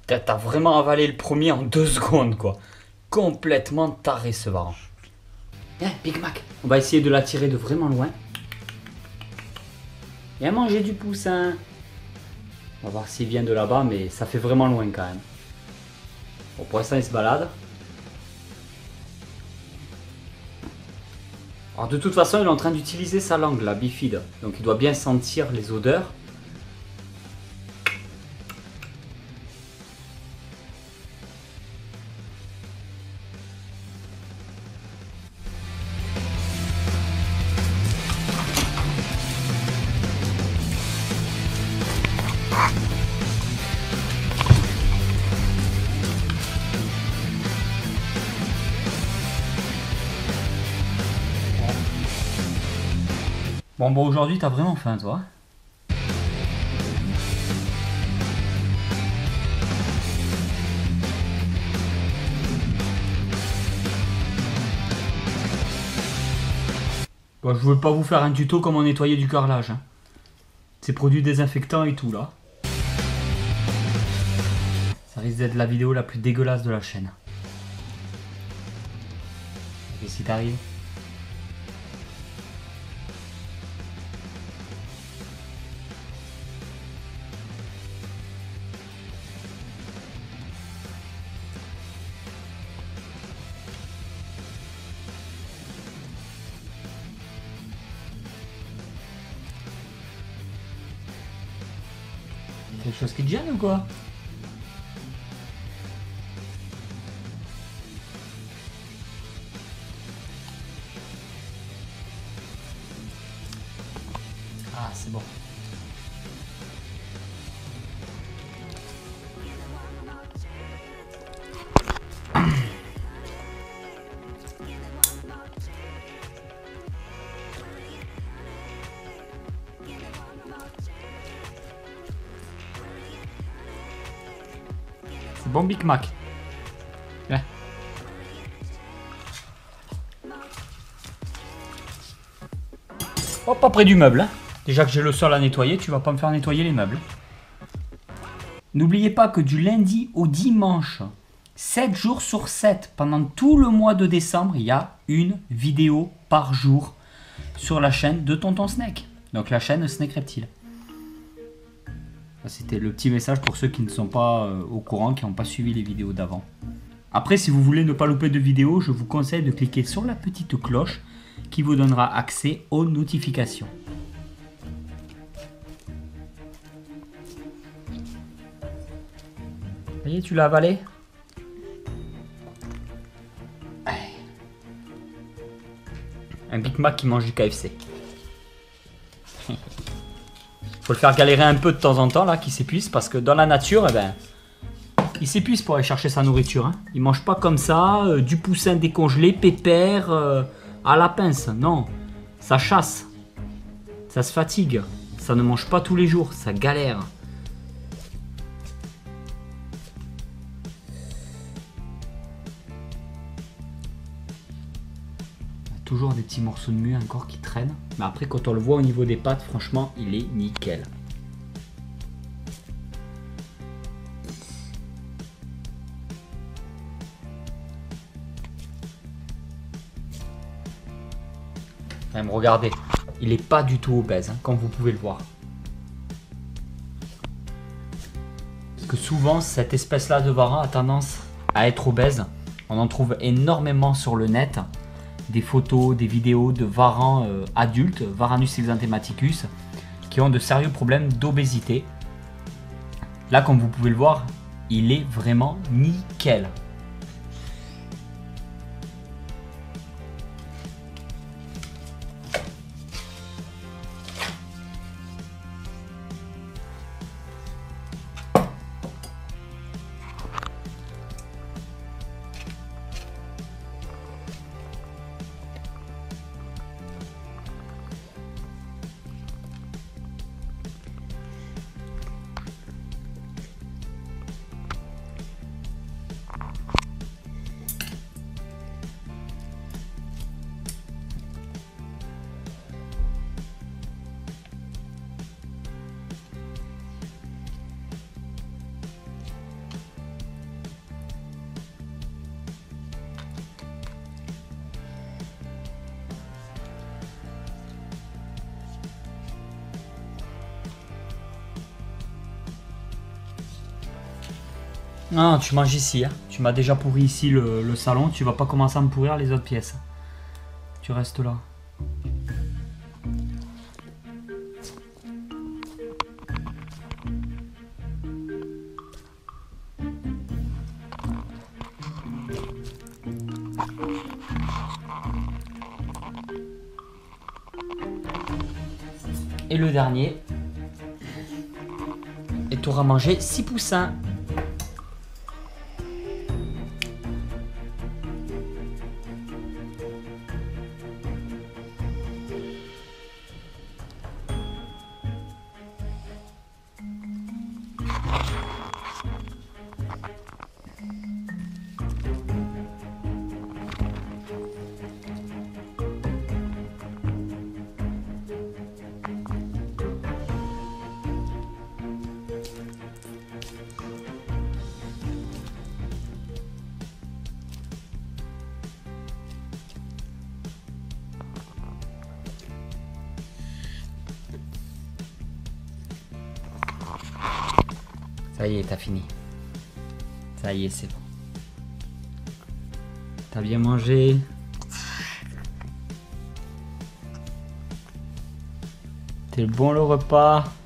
T'as vraiment avalé le premier en 2 secondes, quoi. Complètement taré, ce varan. Viens, Big Mac. On va essayer de l'attirer de vraiment loin. Viens manger du poussin. On va voir s'il vient de là-bas, mais ça fait vraiment loin quand même. Bon, pour l'instant, il se balade. Alors, de toute façon, il est en train d'utiliser sa langue, la bifide. Donc, il doit bien sentir les odeurs. Bon, aujourd'hui, t'as vraiment faim, toi. Bon, je veux pas vous faire un tuto comment nettoyer du carrelage. Hein. C'est produits désinfectants et tout, là. Ça risque d'être la vidéo la plus dégueulasse de la chaîne. Qu'est-ce qui t'arrive ? Quelque chose qui te gêne ou quoi? Ah, c'est bon. C'est bon, Big Mac. Viens. Hop, pas près du meuble. Hein. Déjà que j'ai le sol à nettoyer, tu vas pas me faire nettoyer les meubles. N'oubliez pas que du lundi au dimanche, 7 jours sur 7, pendant tout le mois de décembre, il y a une vidéo par jour sur la chaîne de Tonton Snake. Donc la chaîne Snake Reptile. C'était le petit message pour ceux qui ne sont pas au courant, qui n'ont pas suivi les vidéos d'avant. Après, si vous voulez ne pas louper de vidéos, je vous conseille de cliquer sur la petite cloche qui vous donnera accès aux notifications. Ça y est, tu l'as avalé? Un Big Mac qui mange du KFC. Faut le faire galérer un peu de temps en temps, là, qu'il s'épuise, parce que dans la nature, eh ben, il s'épuise pour aller chercher sa nourriture. Hein. Il mange pas comme ça, du poussin décongelé, pépère, à la pince. Non, ça chasse, ça se fatigue, ça ne mange pas tous les jours, ça galère. Toujours des petits morceaux de mue encore qui traînent. Mais après, quand on le voit au niveau des pattes, franchement, il est nickel. Même regardez, il n'est pas du tout obèse, hein, comme vous pouvez le voir. Parce que souvent, cette espèce-là de varan a tendance à être obèse. On en trouve énormément sur le net. Des photos, des vidéos de varans adultes, Varanus exanthematicus, qui ont de sérieux problèmes d'obésité. Là, comme vous pouvez le voir, il est vraiment nickel. Non, tu manges ici. Hein. Tu m'as déjà pourri ici le salon. Tu vas pas commencer à me pourrir les autres pièces. Tu restes là. Et le dernier. Et tu auras mangé 6 poussins. Ça y est, t'as fini. Ça y est, c'est bon. T'as bien mangé. T'es bon le repas.